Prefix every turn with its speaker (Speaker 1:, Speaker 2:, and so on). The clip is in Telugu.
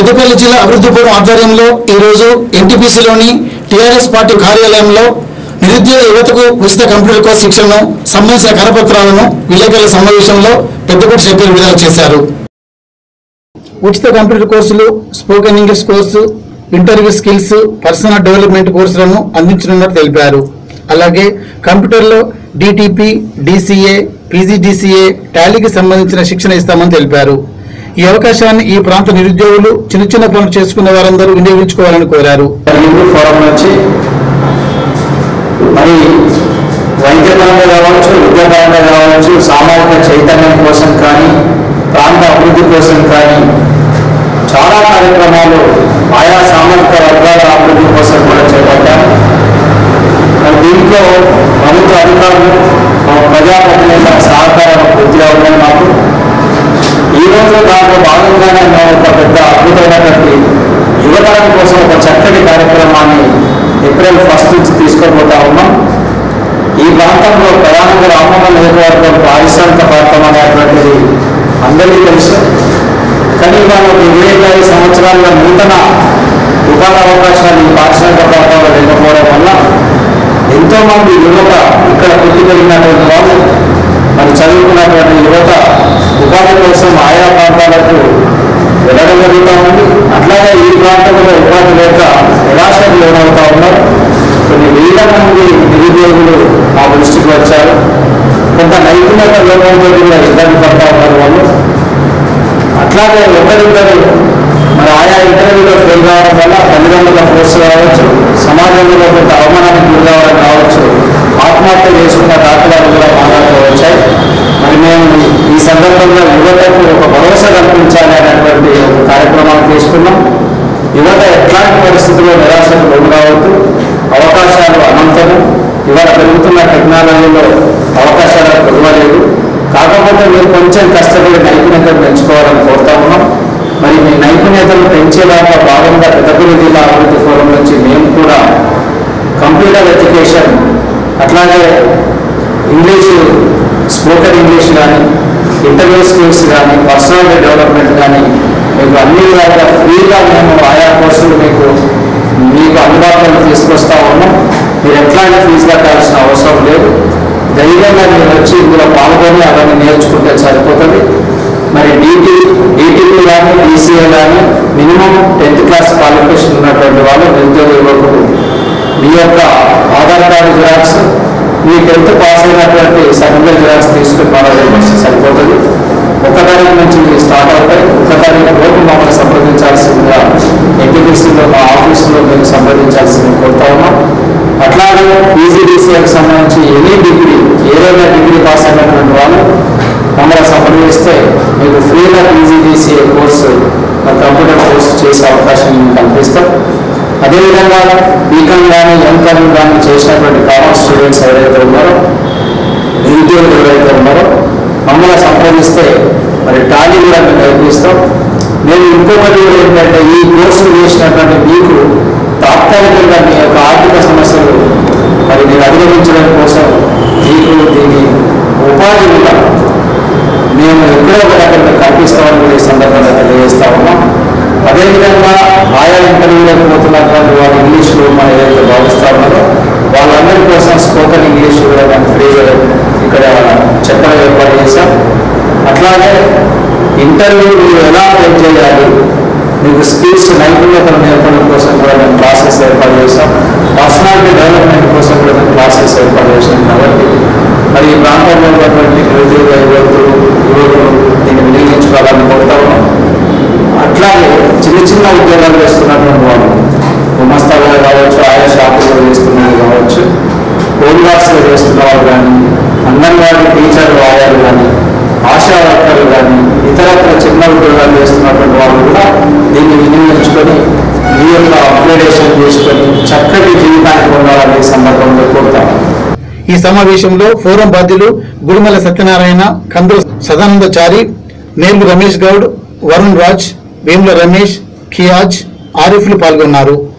Speaker 1: పెద్దపల్లి జిల్లా అభివృద్ధి ఫోరం ఆధ్వర్యంలో ఈ రోజు ఎన్టీపీసీలోని టీఆర్ఎస్ పార్టీ కార్యాలయంలో నిరుద్యోగ యువతకు ఉచిత కంప్యూటర్ కోర్సు శిక్షణను సంబంధించిన కరపత్రాలను విలేకరుల సమావేశంలో పెద్దపల్లి శంకర్ విడుదల చేశారు. ఉచిత కంప్యూటర్ కోర్సులు, spoken English course, interview skills, personal development కోర్సులను అందించనున్నట్టు తెలిపారు. అలాగే కంప్యూటర్లో డిటిపి, డిసిఏ, పీజీడీసీఏ, టాలీకి సంబంధించిన శిక్షణ ఇస్తామని తెలిపారు. ఈ అవకాశాన్ని ఈ ప్రాంత నిరుద్యోగులు చిన్న చిన్న పనులు చేసుకున్న వారందరూ వినియోగించుకోవాలని కోరారు.
Speaker 2: మరి వైద్యపరంగా కావచ్చు, విద్యాపరంగా కావచ్చు, సామాజిక చైతన్యం కోసం కానీ, ప్రాంత అభివృద్ధి కోసం కానీ చాలా కార్యక్రమాలు ఆయా సామాజిక వర్గాల అభివృద్ధి కోసం కూడా చేపట్టారు. మరి దీంట్లో ప్రభుత్వ అధికారులు, ప్రజాప్రతినిధుల సహకారం పూర్తిగా ఉన్నాయి. మాకు ఈరోజు దాంట్లో భాగంగానే మేము ఒక పెద్ద అద్భుతమైనటువంటి యువతరం కోసం ఒక చక్కటి కార్యక్రమాన్ని ఏప్రిల్ 1 నుంచి తీసుకోబోతా ఉన్నాం. ఈ ప్రాంతంలో ప్రధానంగా రామన్న నియోజకవర్గం పారిశ్రామిక ప్రాంతం అనేటువంటిది అందరికీ తెలుసు. కానీ మనం 25 సంవత్సరాల నూతన ఉపాధి అవకాశాలు ఈ పారిశ్రామిక ప్రాంతంలో లేకపోవడం వల్ల ఎంతోమంది యువత ఇక్కడ పుట్టి పెరిగినటువంటి వాళ్ళు, మరి చదువుకున్నటువంటి యువత ఉపాధి కోసం ఆయా ప్రాంతాలకు వెళ్ళడం జరుగుతూ ఉంది. అట్లాగే ఈ ప్రాంతంలో ఉపాధి లేక నిరాశకు లోనవుతూ ఉన్నారు. కొన్ని వేల మంది నిరుద్యోగులు మా దృష్టికి వచ్చారు. కొంత నైపుణ్యత లోపంతో కూడా ఇబ్బంది పడతా ఉన్నారు వాళ్ళు. అట్లాగే ఒకరిద్దరు మరి ఆయా ఇంటర్వ్యూలో ఫెయిల్ కావడం వల్ల తల్లిదండ్రుల ఫోర్స్ కావచ్చు, సమాజంలో కొంత అవమానానికి గురి కావడం కావచ్చు, ఆత్మహత్య చేసుకున్న దాఖలాలు కూడా మాట్లాడుతూ వచ్చాయి. మరి మేము ఈ సందర్భంగా యువతకు ఒక భరోసా కల్పించాలి అనేటువంటి ఒక కార్యక్రమాన్ని తీసుకున్నాం. యువత ఎట్లాంటి పరిస్థితుల్లో నిరాశకు లోను కావద్దు. అవకాశాలు అనంతము. ఇవాళ పెరుగుతున్న టెక్నాలజీలో అవకాశాలు పెరగలేదు. కాకపోతే మీరు కొంచెం కష్టపడి నైపుణ్యతను పెంచుకోవాలని కోరుతా ఉన్నాం. మరి మీ నైపుణ్యతను పెంచేలాగా భాగంగా పెద్దపల్లి జిల్లా అభివృద్ధి ఫోరం నుంచి మేము కూడా కంప్యూటర్ ఎడ్యుకేషన్, అట్లాగే ఇంగ్లీషు, స్పోకెన్ ఇంగ్లీష్ కానీ, ఇంటర్వ్యూ స్కిల్స్ కానీ, పర్సనల్ డెవలప్మెంట్ కానీ మీకు అన్ని విధాలుగా ఫ్రీగా మేము ఆయా కోర్సులు మీకు అందుబాటులో తీసుకొస్తా ఉన్నాం. మీరు ఎట్లాంటి ఫీజు కట్టాల్సిన అవసరం లేదు. ధైర్యంగా మీరు వచ్చి ఇందులో పాల్గొని అవన్నీ నేర్చుకుంటే సరిపోతుంది. మరి డిటిపి కానీ, డిసిఏ కానీ మినిమం 10th క్లాస్ క్వాలిఫికేషన్ ఉన్నటువంటి వాళ్ళు నిరుద్యోగ యువకులు మీ యొక్క ఆధార్ కార్డు జిరాక్స్, మీ 10th పాస్ అయినటువంటి సర్టిఫికేట్ జిరాక్స్ తీసుకుని మనం సరిపోతుంది. 1 తారీఖు నుంచి స్టార్ట్ అవుతాయి. 1 తారీఖు లోపు మమ్మల్ని సంప్రదించాల్సిందిగా ఎన్టీపీసీలో మా ఆఫీసులో మేము సంప్రదించాల్సింది కోరుతా ఉన్నాం. అట్లాగే పీజీడీసీకి సంబంధించి ఎనీ డిగ్రీ, ఏదైనా డిగ్రీ పాస్ అయినటువంటి వాళ్ళు మమ్మల్ని సంప్రదిస్తే మీకు ఫ్రీగా పీజీడీసీఏ కోర్సు, కంప్యూటర్ కోర్సు చేసే అవకాశం కల్పిస్తాం. అదేవిధంగా బీకామ్ కానీ, ఎంకామ్ కానీ చేసినటువంటి కామర్స్ స్టూడెంట్స్ ఎవరైతే ఉన్నారో, నిరుద్యోగులు ఎవరైతే ఉన్నారో మమ్మల్ని సంప్రదిస్తే మరి టాలీ కూడా మేము నేర్పిస్తాం. మేము ఇంకొకటి కూడా ఏంటంటే ఈ కోర్సులు చేసినటువంటి మీకు తాత్కాలికంగా మీ యొక్క ఆర్థిక సమస్యలు మరి మీరు అధిగమించడం కోసం మీకు దీన్ని ఉపాధి కూడా మేము ఎక్కడో ఒక దగ్గర కల్పిస్తామని కూడా ఈ సందర్భంగా తెలియజేస్తా ఉన్నాం. అదేవిధంగా ఆయా ఇంటర్వ్యూలకు పోతున్నటువంటి వాళ్ళు ఇంగ్లీష్లో మనం ఏదైతే భావిస్తా ఉన్నారో వాళ్ళందరి కోసం స్పోకెన్ ఇంగ్లీష్ కూడా మనం ఫ్రీగా ఇక్కడ చెప్పడం ఏర్పాటు చేశాం. అట్లాగే ఇంటర్వ్యూ మీరు ఎలా ఫేస్ చేయాలి, మీకు స్కిల్స్ నైపుణ్యతలు నేర్పడం కోసం కూడా మేము క్లాసెస్ ఏర్పాటు చేస్తాం. పర్సనాలిటీ డెవలప్మెంట్ కోసం కూడా మేము క్లాసెస్ ఏర్పాటు చేసాం. కాబట్టి మరి ఈ ప్రాంతంలో ఉన్నటువంటి నిరుద్యోగ యువకులు దీన్ని వినియోగించుకోవాలని కోరుతా ఉన్నాం. అట్లాగే చిన్న చిన్న ఉద్యోగాలు చేస్తున్నటువంటి వాళ్ళు గుమస్తాగా కావచ్చు, ఆయా షాపులు చేస్తున్నది కావచ్చు, హోమ్ గార్డ్స్లో చేస్తున్న వాళ్ళు కానీ, అంగన్వాడీ టీచర్లు ఆయాలు కానీ, ఆశా వర్కర్లు కానీ, ఇతరత్ర చిన్న ఉద్యోగాలు చేస్తున్నటువంటి వాళ్ళు కూడా దీన్ని వినియోగించుకొని మీ యొక్క అప్గ్రేడేషన్ చేసుకొని చక్కటి జీవితానికి పొందాలని ఈ సందర్భంలో కోరుతాము.
Speaker 1: ఈ సమావేశంలో ఫోరం బాధ్యులు గుడిమల సత్యనారాయణ, కందుల సదానందచారి, నేర్లు రమేష్ గౌడ్, వరుణ్ రాజ్, వేముల రమేష్, ఖియాజ్, ఆరిఫ్లు పాల్గొన్నారు.